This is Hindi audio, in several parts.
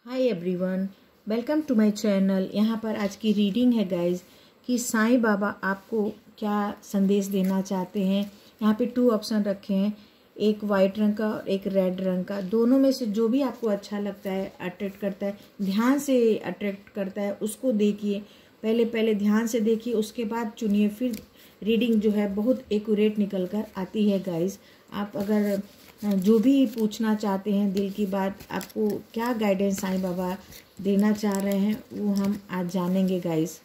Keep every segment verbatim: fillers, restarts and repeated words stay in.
Hi everyone, welcome to my channel. यहाँ पर आज की रीडिंग है गाइज कि साईं बाबा आपको क्या संदेश देना चाहते हैं। यहाँ पे टू ऑप्शन रखे हैं, एक वाइट रंग का और एक रेड रंग का। दोनों में से जो भी आपको अच्छा लगता है, अट्रैक्ट करता है, ध्यान से अट्रैक्ट करता है, उसको देखिए। पहले पहले ध्यान से देखिए, उसके बाद चुनिए। फिर रीडिंग जो है बहुत एक्यूरेट निकल कर आती है गाइज। आप अगर जो भी पूछना चाहते हैं, दिल की बात, आपको क्या गाइडेंस साईं बाबा देना चाह रहे हैं, वो हम आज जानेंगे गाइस।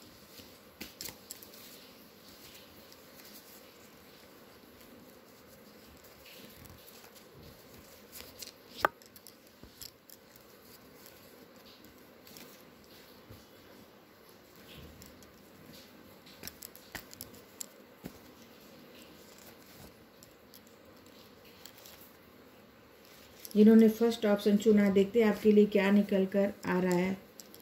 जिन्होंने फर्स्ट ऑप्शन चुना, देखते हैं आपके लिए क्या निकल कर आ रहा है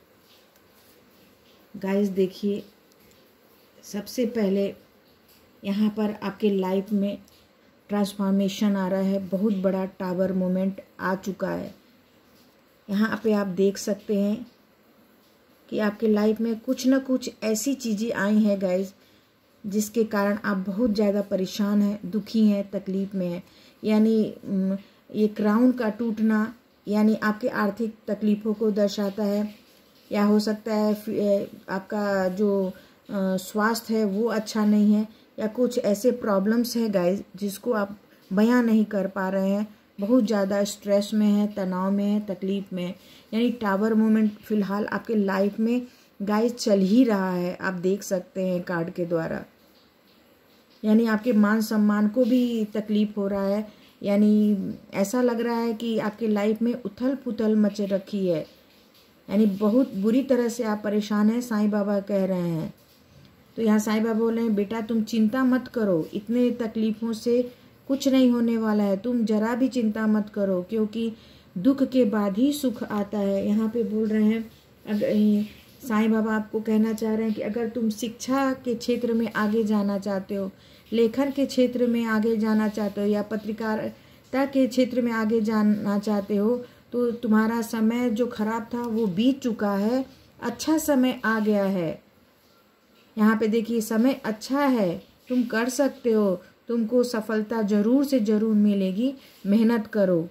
गाइस। देखिए, सबसे पहले यहाँ पर आपके लाइफ में ट्रांसफॉर्मेशन आ रहा है। बहुत बड़ा टावर मोमेंट आ चुका है। यहाँ पे आप देख सकते हैं कि आपके लाइफ में कुछ ना कुछ ऐसी चीज़ें आई हैं गाइस, जिसके कारण आप बहुत ज़्यादा परेशान हैं, दुखी हैं, तकलीफ़ में हैं। यानी ये क्राउन का टूटना यानी आपके आर्थिक तकलीफ़ों को दर्शाता है, या हो सकता है आपका जो स्वास्थ्य है वो अच्छा नहीं है, या कुछ ऐसे प्रॉब्लम्स हैं गाइस जिसको आप बयां नहीं कर पा रहे हैं। बहुत ज़्यादा स्ट्रेस में है, तनाव में है, तकलीफ़ में है। यानी टावर मोमेंट फ़िलहाल आपके लाइफ में गाइस चल ही रहा है। आप देख सकते हैं कार्ड के द्वारा। यानी आपके मान सम्मान को भी तकलीफ़ हो रहा है। यानी ऐसा लग रहा है कि आपके लाइफ में उथल पुथल मच रखी है। यानी बहुत बुरी तरह से आप परेशान हैं, साईं बाबा कह रहे हैं। तो यहाँ साईं बाबा बोल रहे हैं, बेटा तुम चिंता मत करो, इतने तकलीफ़ों से कुछ नहीं होने वाला है। तुम जरा भी चिंता मत करो, क्योंकि दुख के बाद ही सुख आता है। यहाँ पे बोल रहे हैं, अगर साईं बाबा आपको कहना चाह रहे हैं कि अगर तुम शिक्षा के क्षेत्र में आगे जाना चाहते हो, लेखन के क्षेत्र में आगे जाना चाहते हो, या पत्रकारिता के क्षेत्र में आगे जाना चाहते हो, तो तुम्हारा समय जो खराब था वो बीत चुका है, अच्छा समय आ गया है। यहाँ पे देखिए, समय अच्छा है, तुम कर सकते हो, तुमको सफलता जरूर से ज़रूर मिलेगी, मेहनत करो।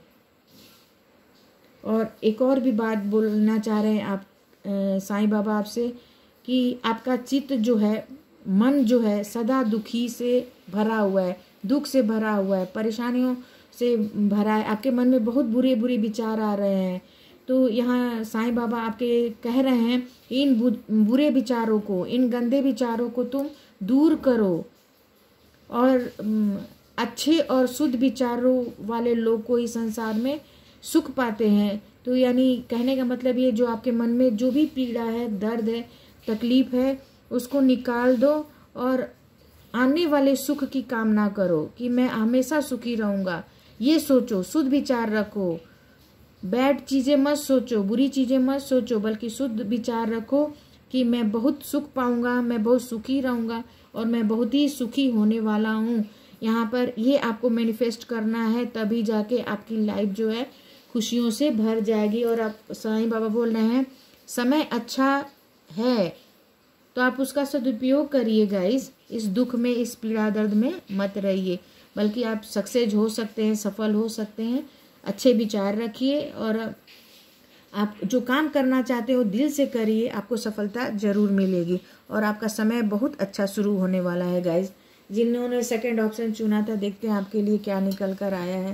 और एक और भी बात बोलना चाह रहे हैं आप साईं बाबा आपसे, कि आपका चित्त जो है, मन जो है, सदा दुखी से भरा हुआ है, दुख से भरा हुआ है, परेशानियों से भरा है। आपके मन में बहुत बुरे बुरे विचार आ रहे हैं। तो यहाँ साईं बाबा आपके कह रहे हैं, इन बुरे विचारों को, इन गंदे विचारों को तुम दूर करो, और अच्छे और शुद्ध विचारों वाले लोग को इस संसार में सुख पाते हैं। तो यानी कहने का मतलब ये, जो आपके मन में जो भी पीड़ा है, दर्द है, तकलीफ़ है, उसको निकाल दो और आने वाले सुख की कामना करो कि मैं हमेशा सुखी रहूँगा। ये सोचो, शुद्ध विचार रखो, बैड चीज़ें मत सोचो, बुरी चीज़ें मत सोचो, बल्कि शुद्ध विचार रखो कि मैं बहुत सुख पाऊँगा, मैं बहुत सुखी रहूँगा, और मैं बहुत ही सुखी होने वाला हूँ। यहाँ पर ये आपको मैनिफेस्ट करना है, तभी जाके आपकी लाइफ जो है खुशियों से भर जाएगी। और आप साईं बाबा बोल रहे हैं, समय अच्छा है, तो आप उसका सदुपयोग करिए गाइस। इस दुख में, इस पीड़ा दर्द में मत रहिए, बल्कि आप सक्सेस हो सकते हैं, सफल हो सकते हैं। अच्छे विचार रखिए, और आप जो काम करना चाहते हो दिल से करिए, आपको सफलता जरूर मिलेगी, और आपका समय बहुत अच्छा शुरू होने वाला है गाइस। जिन्होंने सेकंड ऑप्शन चुना था, देखते हैं आपके लिए क्या निकल कर आया है।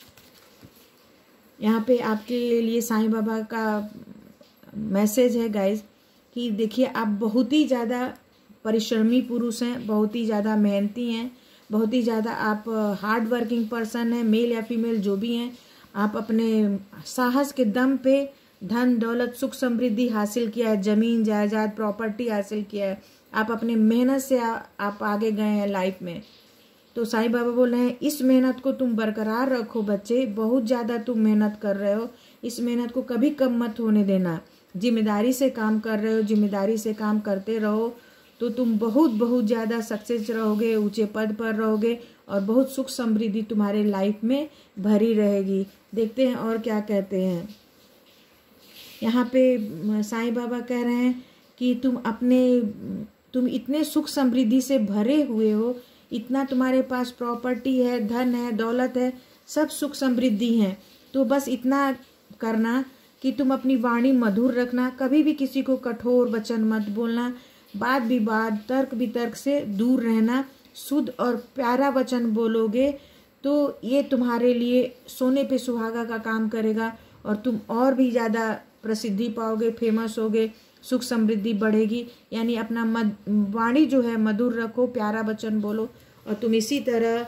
यहाँ पे आपके लिए साईं बाबा का मैसेज है गाइस कि देखिए, आप बहुत ही ज़्यादा परिश्रमी पुरुष हैं, बहुत ही ज़्यादा मेहनती हैं, बहुत ही ज़्यादा आप हार्ड वर्किंग पर्सन हैं, मेल या फीमेल जो भी हैं। आप अपने साहस के दम पे धन दौलत सुख समृद्धि हासिल किया है, ज़मीन जायदाद प्रॉपर्टी हासिल किया है। आप अपने मेहनत से आ, आप आगे गए हैं लाइफ में। तो साईं बाबा बोल रहे हैं, इस मेहनत को तुम बरकरार रखो बच्चे, बहुत ज़्यादा तुम मेहनत कर रहे हो, इस मेहनत को कभी कम मत होने देना। जिम्मेदारी से काम कर रहे हो, जिम्मेदारी से काम करते रहो, तो तुम बहुत बहुत ज़्यादा सक्सेस रहोगे, ऊंचे पद पर रहोगे, और बहुत सुख समृद्धि तुम्हारे लाइफ में भरी रहेगी। देखते हैं और क्या कहते हैं। यहाँ पे साईं बाबा कह रहे हैं कि तुम अपने तुम इतने सुख समृद्धि से भरे हुए हो, इतना तुम्हारे पास प्रॉपर्टी है, धन है, दौलत है, सब सुख समृद्धि है। तो बस इतना करना कि तुम अपनी वाणी मधुर रखना, कभी भी किसी को कठोर वचन मत बोलना, वाद विवाद तर्क वितर्क से दूर रहना, शुद्ध और प्यारा वचन बोलोगे तो ये तुम्हारे लिए सोने पे सुहागा का काम करेगा और तुम और भी ज़्यादा प्रसिद्धि पाओगे, फेमस होगे, सुख समृद्धि बढ़ेगी। यानी अपना मद वाणी जो है मधुर रखो, प्यारा वचन बोलो और तुम इसी तरह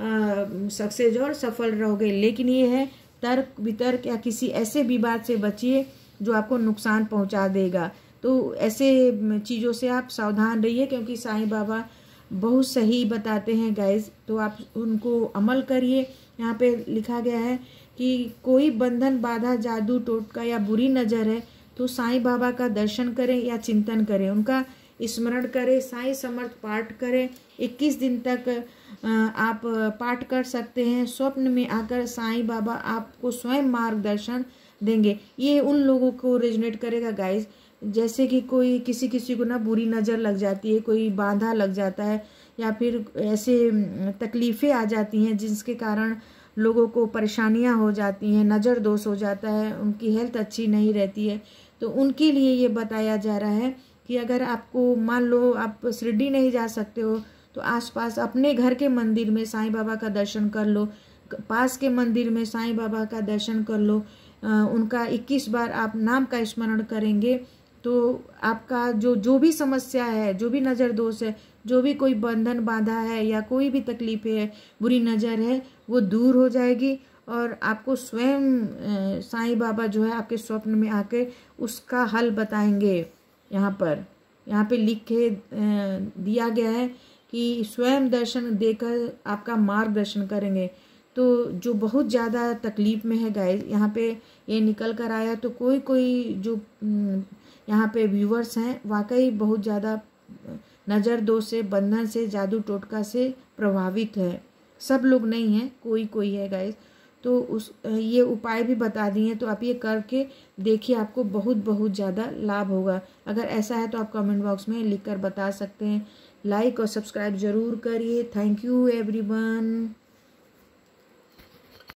सक्सेस और सफल रहोगे। लेकिन ये है तर्क वितर्क या किसी ऐसे विवाद से बचिए जो आपको नुकसान पहुंचा देगा। तो ऐसे चीज़ों से आप सावधान रहिए, क्योंकि साईं बाबा बहुत सही बताते हैं गाइज, तो आप उनको अमल करिए। यहाँ पे लिखा गया है कि कोई बंधन बाधा जादू टोटका या बुरी नज़र है तो साईं बाबा का दर्शन करें या चिंतन करें, उनका स्मरण करें, साईं समर्थ पाठ करें। इक्कीस दिन तक आप पाठ कर सकते हैं। स्वप्न में आकर साईं बाबा आपको स्वयं मार्गदर्शन देंगे। ये उन लोगों को रेजोनेट करेगा गाइज, जैसे कि कोई किसी किसी को ना बुरी नज़र लग जाती है, कोई बाधा लग जाता है या फिर ऐसे तकलीफ़ें आ जाती हैं जिसके कारण लोगों को परेशानियां हो जाती हैं, नज़र दोष हो जाता है, उनकी हेल्थ अच्छी नहीं रहती है। तो उनके लिए ये बताया जा रहा है कि अगर आपको मान लो आप शिरडी नहीं जा सकते हो तो आसपास अपने घर के मंदिर में साईं बाबा का दर्शन कर लो, पास के मंदिर में साईं बाबा का दर्शन कर लो। उनका इक्कीस बार आप नाम का स्मरण करेंगे तो आपका जो जो भी समस्या है, जो भी नज़र दोष है, जो भी कोई बंधन बाधा है या कोई भी तकलीफ है, बुरी नज़र है, वो दूर हो जाएगी और आपको स्वयं साईं बाबा जो है आपके स्वप्न में आके उसका हल बताएंगे। यहाँ पर यहाँ पे लिख के दिया गया है कि स्वयं दर्शन देकर आपका मार्गदर्शन करेंगे। तो जो बहुत ज़्यादा तकलीफ में है गाइस, यहाँ पे ये निकल कर आया, तो कोई कोई जो यहाँ पे व्यूवर्स हैं वाकई बहुत ज़्यादा नज़र दोष से, बंधन से, जादू टोटका से प्रभावित है। सब लोग नहीं हैं, कोई कोई है गाइस। तो उस ये उपाय भी बता दिए हैं, तो आप ये करके देखिए, आपको बहुत बहुत ज़्यादा लाभ होगा। अगर ऐसा है तो आप कमेंट बॉक्स में लिखकर बता सकते हैं। लाइक और सब्सक्राइब ज़रूर करिए। Thank you everyone.